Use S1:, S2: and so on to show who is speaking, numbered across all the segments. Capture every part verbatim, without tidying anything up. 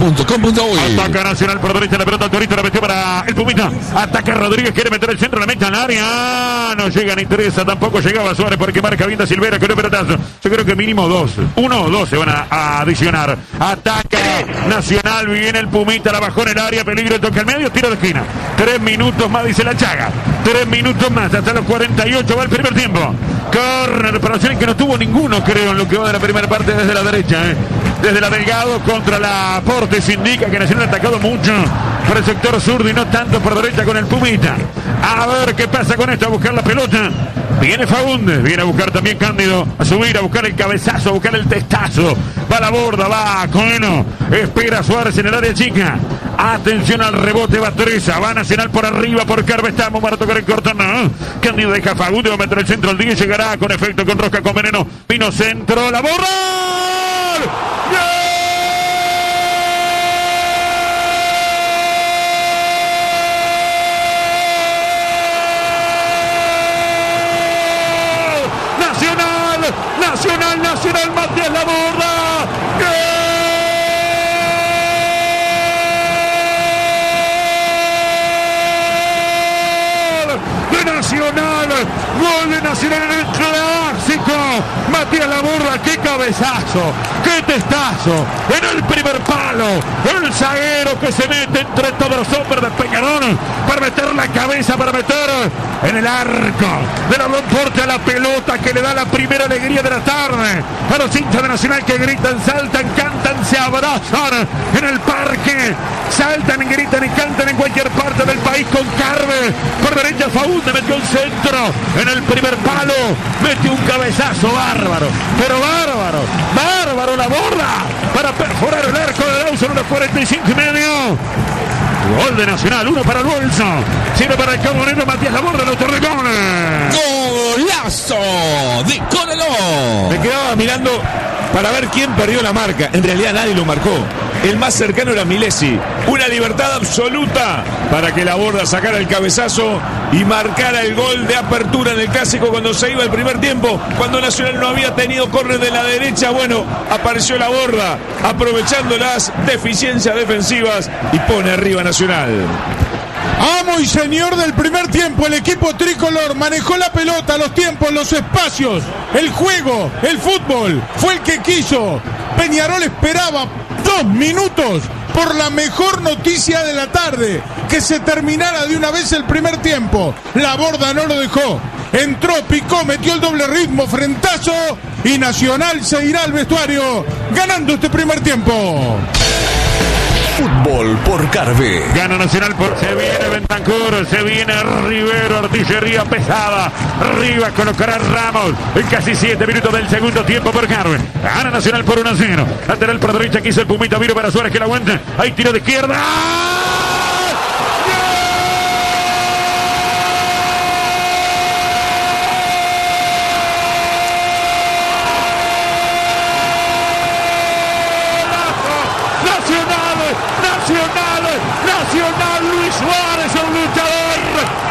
S1: punto com punto uy.
S2: Ataca Nacional por derecha, la pelota al Torito, la metió para el Pumita. Ataca Rodríguez, quiere meter el centro, la mete al área. No llega ni Teresa, tampoco llegaba Suárez porque marca bien de Silvera con el pelotazo. Yo creo que mínimo dos. Uno o dos se van a, a adicionar. Ataca Nacional, viene el Pumita, la bajó en el área, peligro, toca el medio, tiro de esquina. Tres minutos más, dice la Chaga. Tres minutos más, hasta los cuarenta y ocho va el primer tiempo. Corner para Nacional que no tuvo ninguno, creo, en lo que va de la primera parte desde la derecha. ¿eh? Desde la Delgado contra la Porte se indica que Nacional ha atacado mucho por el sector zurdo y no tanto por derecha con el Pumita. A ver qué pasa con esto, a buscar la pelota. Viene Faúndez, viene a buscar también Cándido, a subir, a buscar el cabezazo, a buscar el testazo. Va a la borda, va Coeno, espera Suárez en el área chica. Atención al rebote, va Teresa, va Nacional por arriba, por Carve, estamos para tocar el corto, no. Cándido deja Faúndez, va a meter el centro, el día llegará con efecto, con rosca, con veneno. Vino centro, la borra. Nacional, Nacional, Matías Laborda. ¡Gol! De Nacional, gol de Nacional en el clásico. Matías Laborda, qué cabezazo, qué testazo. En el primer palo, el zaguero que se mete entre todos los hombres de Peñarol para meter la cabeza, para meter en el arco de la Porte a la pelota que le da la primera alegría de la tarde a los hinchas de Nacional que gritan, saltan, cantan, se abrazan en el parque, saltan, gritan y cantan en cualquier parte del país con Carve. Por derecha Faúndez metió el centro en el primer palo, metió un cabezazo bárbaro, pero bárbaro, bárbaro la borda para perforar el arco de Dawson, unos cuarenta y cinco y medio. Gol de Nacional, uno para el bolso, cero para el Carbonero, Matías Laborda, el autor de gol.
S1: ¡Golazo de Coreló!
S3: Me quedaba mirando para ver quién perdió la marca. En realidad nadie lo marcó. El más cercano era Milesi. Una libertad absoluta para que Laborda sacara el cabezazo y marcara el gol de apertura en el clásico cuando se iba el primer tiempo. Cuando Nacional no había tenido córner de la derecha, bueno, apareció Laborda aprovechando las deficiencias defensivas y pone arriba Nacional.
S4: Amo y señor del primer tiempo, el equipo tricolor manejó la pelota, los tiempos, los espacios, el juego, el fútbol, fue el que quiso. Peñarol esperaba dos minutos por la mejor noticia de la tarde, que se terminara de una vez el primer tiempo. Laborda no lo dejó, entró, picó, metió el doble ritmo, frentazo, y Nacional se irá al vestuario ganando este primer tiempo.
S1: Fútbol por Carve.
S2: Gana Nacional por... Se viene Bentancur, se viene Rivero, artillería pesada. Arriba colocará Ramos en casi siete minutos del segundo tiempo por Carve. Gana Nacional por uno a cero. Lateral por derecha, quiso el Pumita, viro para Suárez que la aguanta. Hay tiro de izquierda. Nacional, Nacional, Luis Suárez, el luchador.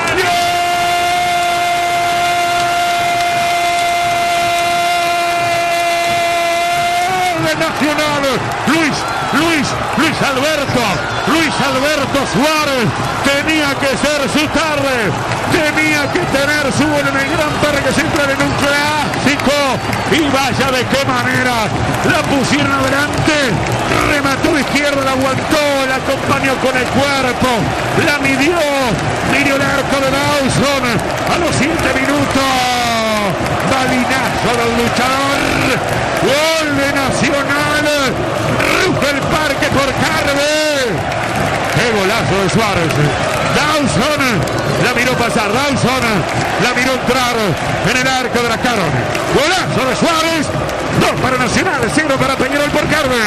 S2: ¡Gol de Nacional! Luis, Luis, Luis Alberto, Luis Alberto Suárez. Tenía que ser su tarde, tenía que tener su gol en el Gran Parque Central en un clásico. Y vaya de qué manera la pusieron adelante. Remató de izquierda, la aguantó, la acompañó con el cuerpo, la midió, midió el arco de Dawson a los siete minutos. Balinazo del luchador, gol de Nacional, ruge el parque por Carve. ¡Qué golazo de Suárez! Dawson la miró pasar, Dawson la miró entrar en el arco de la Carón. Golazo de Suárez, dos para Nacional, cero para Peñarol por Carve.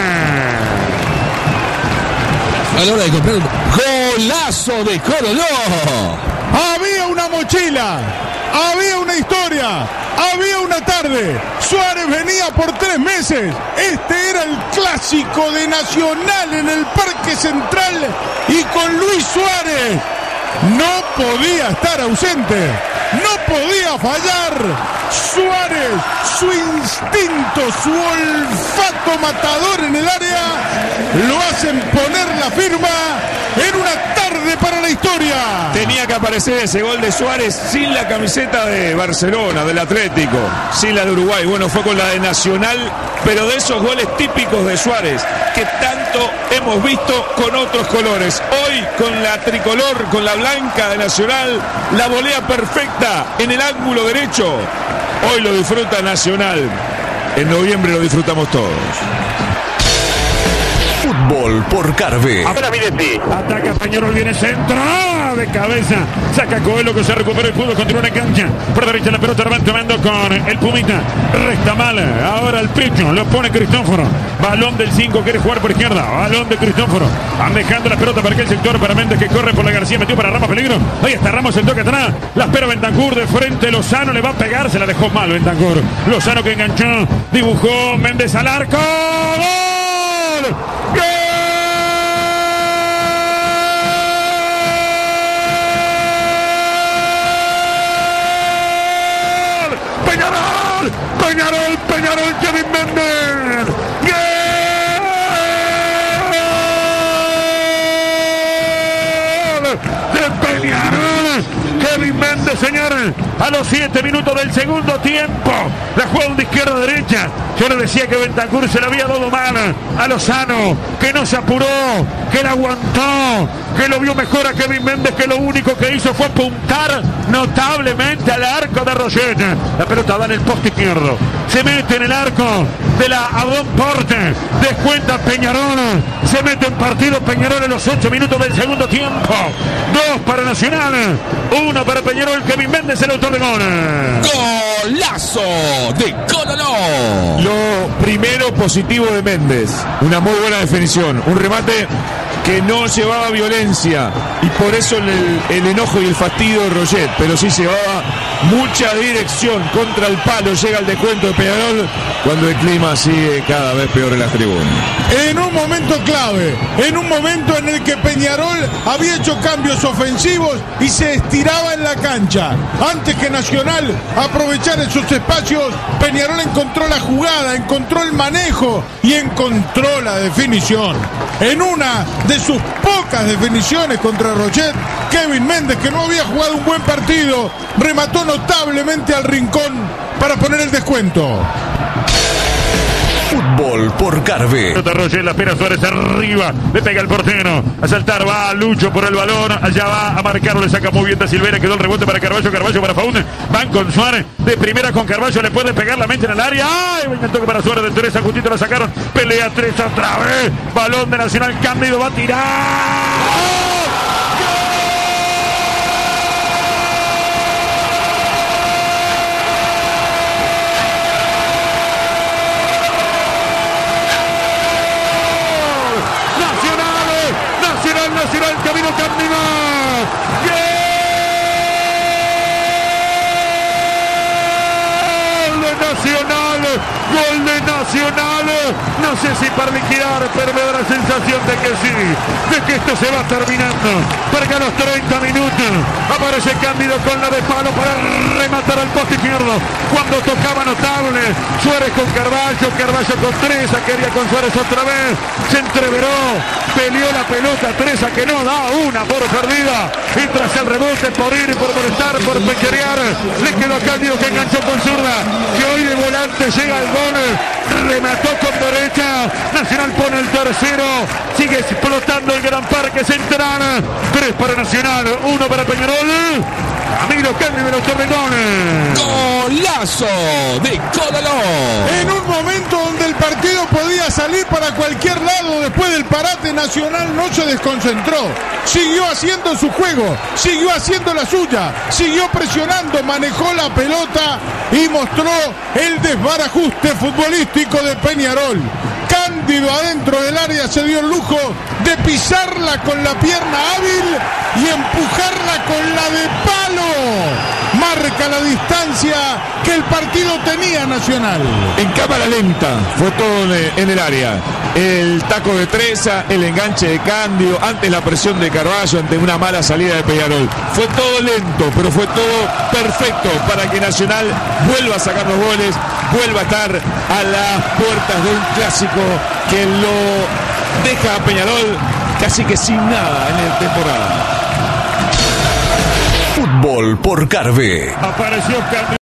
S1: A la hora de comprar un golazo de Coroló.
S4: Había una mochila, había una historia, había una tarde. Suárez venía por tres meses. Este era el clásico de Nacional en el Parque Central y con Luis Suárez no podía estar ausente, no podía fallar. Suárez, su instinto, su olfato matador en el área, lo hacen poner la firma en una tarde para la historia.
S3: Tenía que aparecer ese gol de Suárez sin la camiseta de Barcelona, del Atlético, sin la de Uruguay. Bueno, fue con la de Nacional, pero de esos goles típicos de Suárez que tanto hemos visto con otros colores. Hoy con la tricolor, con la blanca de Nacional, la volea perfecta en el ángulo derecho. Hoy lo disfruta Nacional. En noviembre lo disfrutamos todos.
S1: Fútbol por Carve.
S2: Ahora Miretti. Ataca Peñarol, viene centro de cabeza. Saca Coelho que se recupera y pudo continuar en cancha. Por derecha la pelota la van tomando con el Pumita. Resta mal. Ahora el pecho. Lo pone Cristóforo. Balón del cinco. Quiere jugar por izquierda. Balón de Cristóforo. Van dejando la pelota para aquel sector. Para Méndez que corre por la García. Metió para Ramos, peligro. Ahí está Ramos, el toque atrás. La espera Bentancur de frente. Lozano le va a pegar. Se la dejó mal Bentancur. Lozano que enganchó. Dibujó Méndez al arco. ¡Gol! ¡Gol! Peñarol, Peñarol, Peñarol, Kevin Méndez. ¡Gol! De Peñarol, Kevin Méndez, señores. A los siete minutos del segundo tiempo. La jugada de izquierda a derecha. Yo le decía que Bentancur se la había dado mal a Lozano, que no se apuró, que la aguantó, que lo vio mejor a Kevin Méndez, que lo único que hizo fue apuntar notablemente al arco de Roget. La pelota va en el poste izquierdo, se mete en el arco de la Abón Porte, descuenta Peñarol, se mete en partido Peñarol en los ocho minutos del segundo tiempo. Dos para Nacional, uno para Peñarol. Kevin Méndez, el autor de gol.
S1: Golazo de Cololó.
S3: Lo primero positivo de Méndez, una muy buena definición, un remate que no llevaba violencia y por eso el, el enojo y el fastidio de Roget, pero sí llevaba mucha dirección contra el palo. Llega el descuento de Peñarol cuando el clima sigue cada vez peor en las tribunas.
S4: En un momento clave, en un momento en el que Peñarol había hecho cambios ofensivos y se estiraba en la cancha. Antes que Nacional aprovechar esos espacios, Peñarol encontró la jugada, encontró el manejo y encontró la definición. En una de sus pocas definiciones contra Roget, Kevin Méndez, que no había jugado un buen partido, remató notablemente al rincón para poner el descuento.
S1: Fútbol por Carve.
S2: Roget, la espera Suárez arriba, le pega el portero, a saltar, va Lucho por el balón, allá va a marcarlo, le saca muy bien de Silveira, quedó el rebote para Carvalho, Carvalho para Faúndez, van con Suárez, de primera con Carvalho, le puede pegar la mente en el área, ¡ay! Venga el toque para Suárez de Teresa, justito la sacaron, pelea tres otra vez, balón de Nacional, Cándido va a tirar. Nacional, camino Cándido. ¡Gol de Nacional! ¡Gol de Nacional! No sé si para liquidar, pero me da la sensación de que sí, de que esto se va terminando. Porque a los treinta minutos aparece Cándido con la de palo para rematar al poste izquierdo. Cuando tocaba notable, Suárez con Carvalho, Carvalho con Teresa, quería con Suárez otra vez, se entreveró, peleó la pelota, Teresa que no da una por perdida, y tras el rebote por ir, por molestar, por pecherear, le quedó a Cándido que enganchó con zurda, que hoy de volante llega el gol, remató con derecha, Nacional pone el tercero, sigue explotando el Gran Parque Central, tres para Nacional, uno para Peñarol. Amigo Cándido, el autor de gol.
S1: Golazo de Cololó.
S4: En un momento donde el partido podía salir para cualquier lado, después del parate, Nacional no se desconcentró. Siguió haciendo su juego, siguió haciendo la suya, siguió presionando, manejó la pelota y mostró el desbarajuste futbolístico de Peñarol. Cándido adentro del área se dio el lujo de pisarla con la pierna hábil y empujarla con la de palo. marca la distancia que el partido tenía Nacional.
S3: En cámara lenta fue todo en el área. El taco de Treza, el enganche de Candio, antes la presión de Carballo ante una mala salida de Peñarol. Fue todo lento, pero fue todo perfecto para que Nacional vuelva a sacar los goles, vuelva a estar a las puertas de un clásico que lo deja a Peñarol casi que sin nada en la temporada.
S1: Fútbol por Carve.
S2: Apareció Candio.